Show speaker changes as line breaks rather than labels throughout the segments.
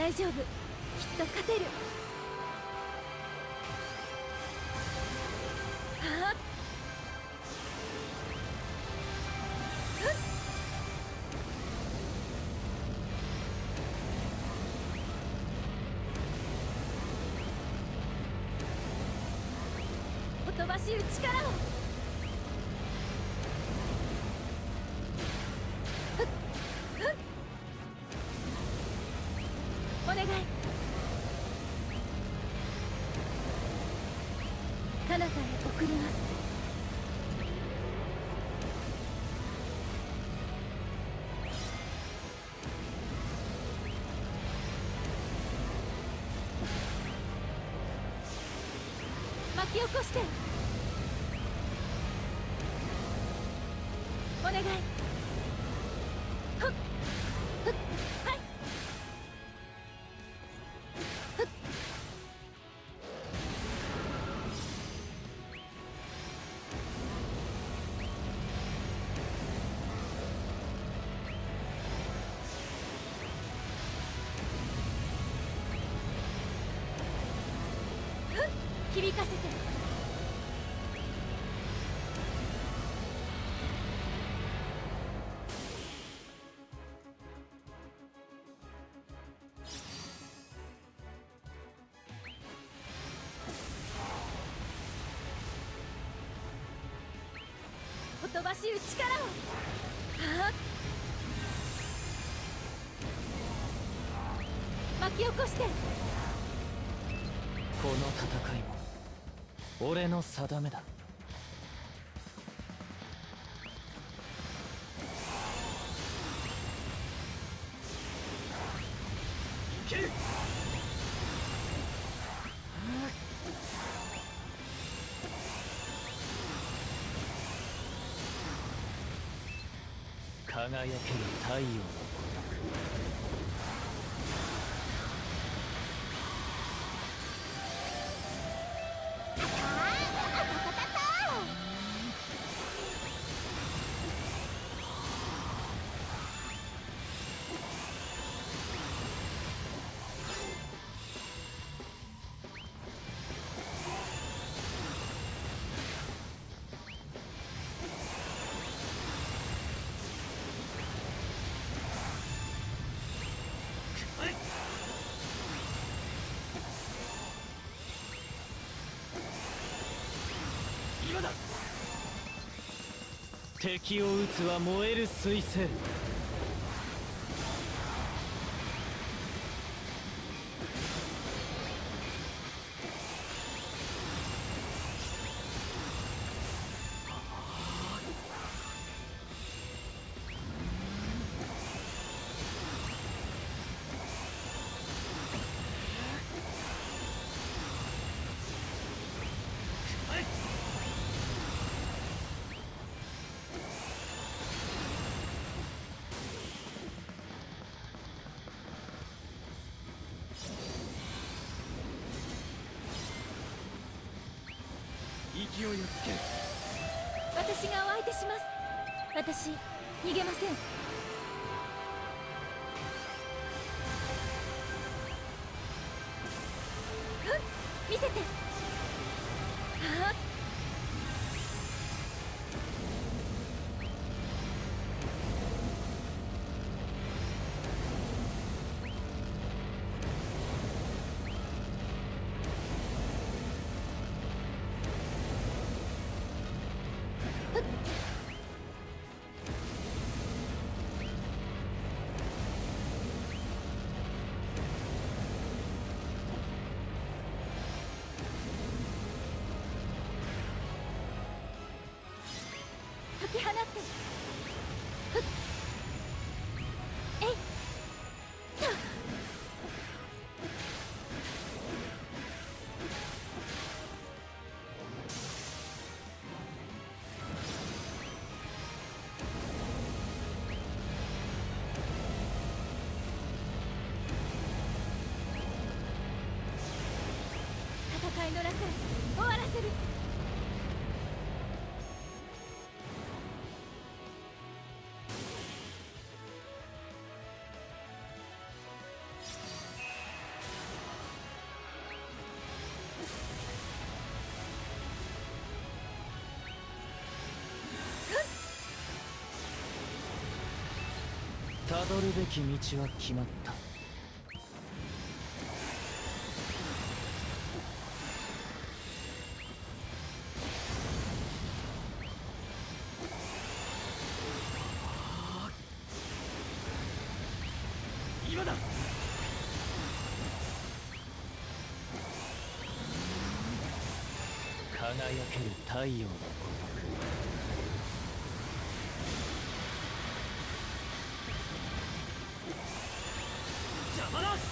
大丈夫、きっと勝てる。はっ、ほとばしる力を。お願い。彼方へ送ります。巻き起こして。お願い。ほっほっ、はい。ほっ、響かせて。ほとばしる力を。はあ、巻き起こして。
この戦いも俺の定めだ。いける。輝ける太陽。今だ。敵を撃つは燃える彗星。勢いをつける。
私がお相手します。私、逃げません。見せて。はあ、解き放って。ふっ、えいっと。戦いの螺旋終わらせる。
辿るべき道は決まった。
今だ。
輝ける太陽のごとく。
邪魔だ。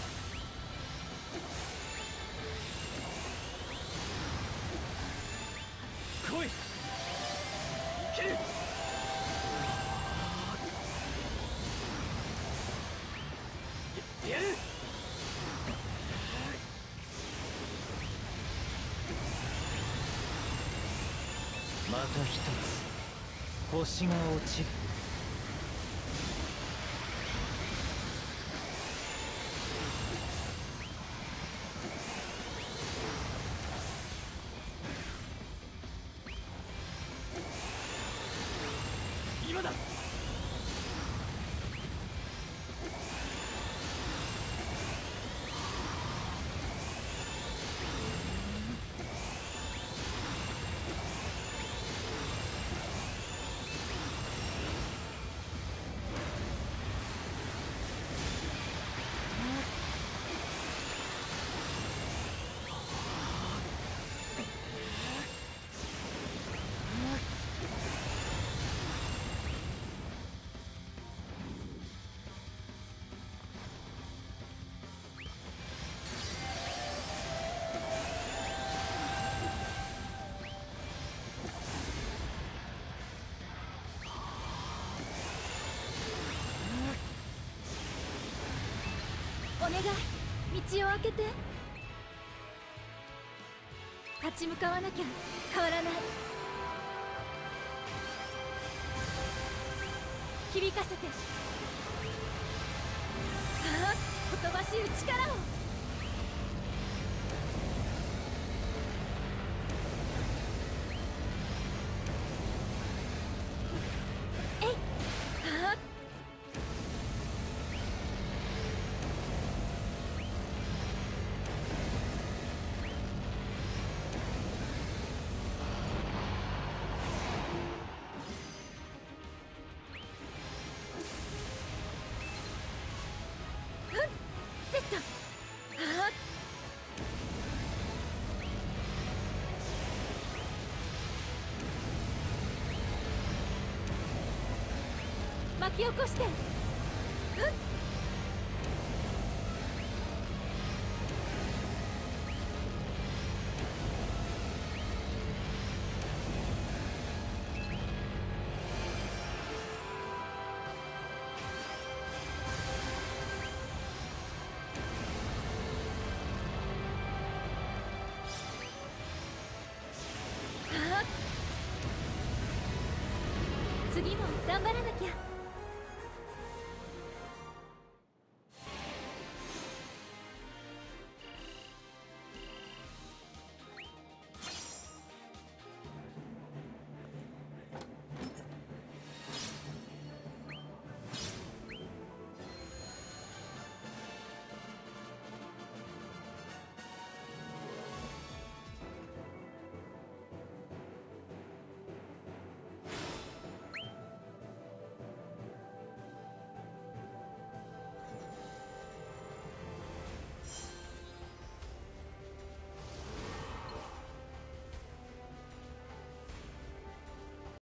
来い。いける。やる。
また一つ星が落ちる。
今だ。
お願い、道を開けて。立ち向かわなきゃ変わらない。響かせて。さあ、ほとばしる力を。えい、さあ。セット。はあ、巻き起こして。次も頑張らなきゃ。